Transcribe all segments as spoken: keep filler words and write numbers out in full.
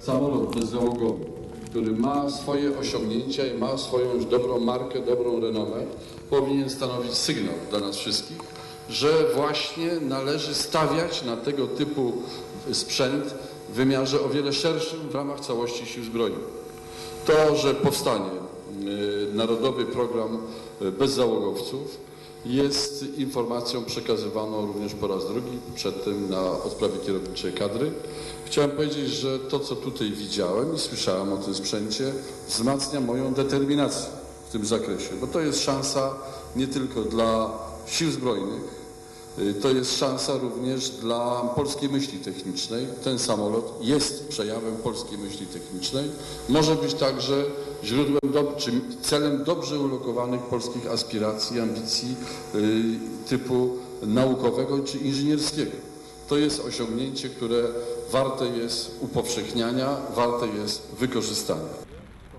samolot bezzałogowy, który ma swoje osiągnięcia i ma swoją już dobrą markę, dobrą renomę, powinien stanowić sygnał dla nas wszystkich, że właśnie należy stawiać na tego typu sprzęt w wymiarze o wiele szerszym w ramach całości Sił Zbrojnych. To, że powstanie Narodowy Program Bezzałogowców, jest informacją przekazywaną również po raz drugi, przedtem na odprawie kierowniczej kadry. Chciałem powiedzieć, że to, co tutaj widziałem i słyszałem o tym sprzęcie, wzmacnia moją determinację w tym zakresie, bo to jest szansa nie tylko dla Sił Zbrojnych, to jest szansa również dla polskiej myśli technicznej. Ten samolot jest przejawem polskiej myśli technicznej. Może być także źródłem, do, czy celem dobrze ulokowanych polskich aspiracji, ambicji yy, typu naukowego czy inżynierskiego. To jest osiągnięcie, które warte jest upowszechniania, warte jest wykorzystania.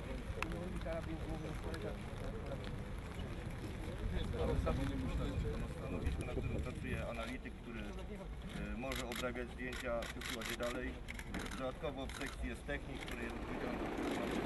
Stanowisku, na którym pracuje analityk, który y, może obrabiać zdjęcia, przesyłać je dalej. Dodatkowo w sekcji jest technik, który jest odpowiedzialny za